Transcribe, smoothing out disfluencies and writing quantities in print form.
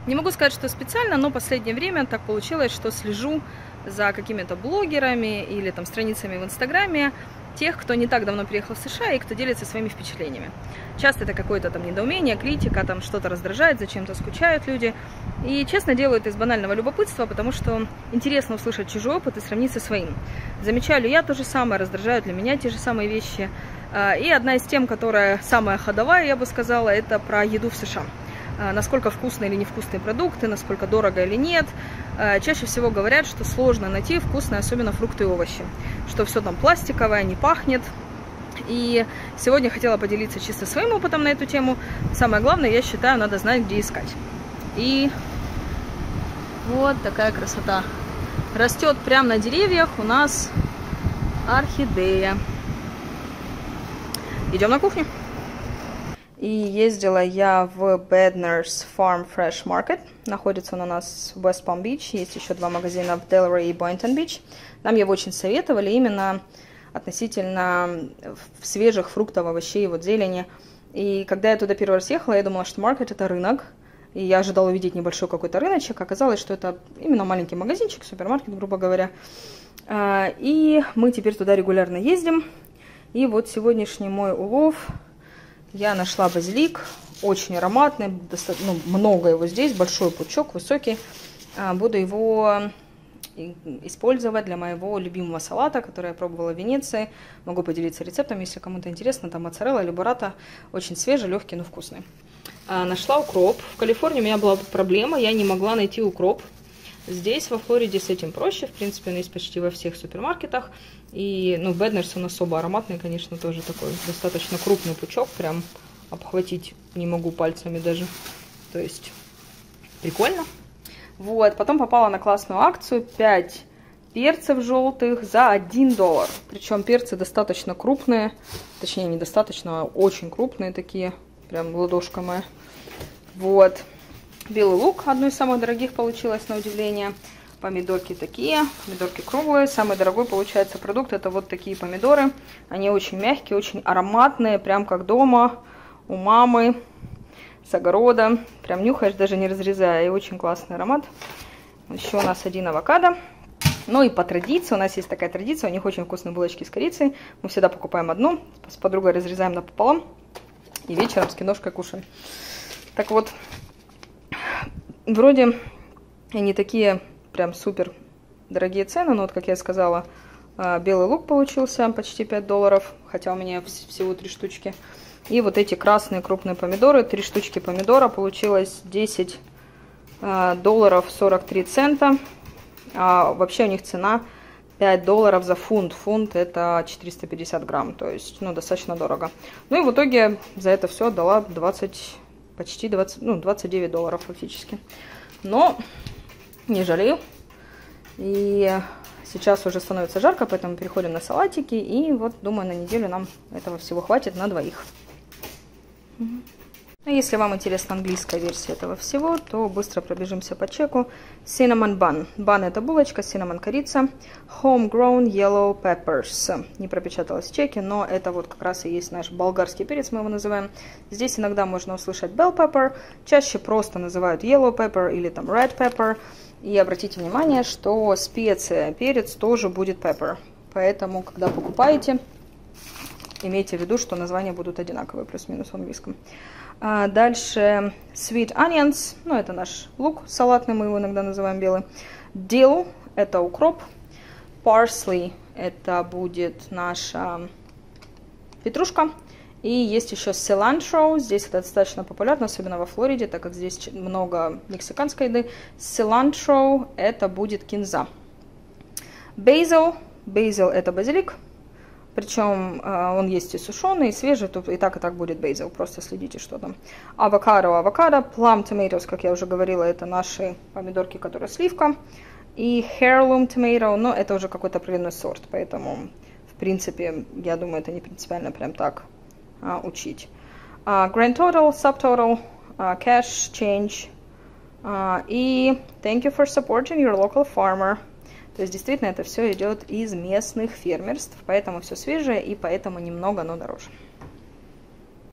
Не могу сказать, что специально, но в последнее время так получилось, что слежу за какими-то блогерами или там страницами в Инстаграме тех, кто не так давно приехал в США и кто делится своими впечатлениями. Часто это какое-то там недоумение, критика, там что-то раздражает, зачем-то скучают люди. И честно делают из банального любопытства, потому что интересно услышать чужой опыт и сравнить со своим. Замечаю ли я то же самое, раздражают ли меня те же самые вещи. И одна из тем, которая самая ходовая, я бы сказала, это про еду в США. Насколько вкусные или невкусные продукты, насколько дорого или нет. Чаще всего говорят, что сложно найти вкусные, особенно фрукты и овощи. Что все там пластиковое, не пахнет. И сегодня хотела поделиться чисто своим опытом на эту тему. Самое главное, я считаю, надо знать, где искать. И вот такая красота. Растет прямо на деревьях у нас орхидея. Идем на кухню. И ездила я в Bednar's Farm Fresh Market. Находится он у нас в West Palm Beach. Есть еще 2 магазина в Delray и Boynton Beach. Нам его очень советовали именно относительно свежих фруктов, овощей, вот зелени. И когда я туда первый раз ехала, я думала, что маркет это рынок. И я ожидала увидеть небольшой какой-то рыночек. Оказалось, что это именно маленький магазинчик, супермаркет, грубо говоря. И мы теперь туда регулярно ездим. И вот сегодняшний мой улов. Я нашла базилик, очень ароматный, много его здесь, большой пучок, высокий. Буду его использовать для моего любимого салата, который я пробовала в Венеции. Могу поделиться рецептом, если кому-то интересно. Там моцарелла или буррата, очень свежий, легкий, но вкусный. Нашла укроп. В Калифорнии у меня была проблема, я не могла найти укроп. Здесь, во Флориде, с этим проще. В принципе, он есть почти во всех супермаркетах. И, Bednar's он особо ароматный, конечно, тоже такой достаточно крупный пучок. Прям обхватить не могу пальцами даже. То есть, прикольно. Вот, потом попала на классную акцию. 5 перцев желтых за $1. Причем перцы достаточно крупные. Точнее, недостаточно, а очень крупные такие. Прям ладошка моя. Вот. Белый лук, одно из самых дорогих получилось, на удивление. Помидорки такие, помидорки круглые. Самый дорогой получается продукт, это вот такие помидоры. Они очень мягкие, очень ароматные, прям как дома, у мамы, с огорода. Прям нюхаешь, даже не разрезая, и очень классный аромат. Еще у нас 1 авокадо. Ну и по традиции, у нас есть такая традиция, у них очень вкусные булочки с корицей. Мы всегда покупаем одну, с подругой разрезаем напополам и вечером с киношкой кушаем. Так вот. Вроде они такие прям супер дорогие цены, но вот, как я сказала, белый лук получился почти $5, хотя у меня всего 3 штучки. И вот эти красные крупные помидоры, 3 штучки помидора, получилось $10 43 цента. А вообще у них цена $5 за фунт. Фунт это 450 грамм, то есть, достаточно дорого. Ну и в итоге за это все отдала почти $29 фактически. Но не жалею. И сейчас уже становится жарко, поэтому переходим на салатики. И вот, думаю, на неделю нам этого всего хватит на 2. А если вам интересна английская версия этого всего, то быстро пробежимся по чеку. Cinnamon bun. Bun это булочка, cinnamon корица. Homegrown yellow peppers. Не пропечаталось в чеке, но это вот как раз и есть наш болгарский перец, мы его называем. Здесь иногда можно услышать bell pepper. Чаще просто называют yellow pepper или там red pepper. И обратите внимание, что специя, перец тоже будет pepper. Поэтому, когда покупаете, имейте в виду, что названия будут одинаковые, плюс-минус в английском. Дальше sweet onions, это наш лук салатный, мы его иногда называем белый. Dill, это укроп. Parsley, это будет наша петрушка. И есть еще cilantro, здесь это достаточно популярно, особенно во Флориде, так как здесь много мексиканской еды. Cilantro, это будет кинза. Basil, это базилик. Причем он есть и сушеный, и свежий, тут и так будет бейзил, просто следите, что там. Авокадо, plum tomatoes, как я уже говорила, это наши помидорки, которые сливка. И heirloom tomato, но это уже какой-то определенный сорт, поэтому, в принципе, я думаю, это не принципиально прям так учить. Grand total, subtotal, cash, change. И thank you for supporting your local farmer. То есть, действительно, это все идет из местных фермерств, поэтому все свежее и поэтому немного, но дороже.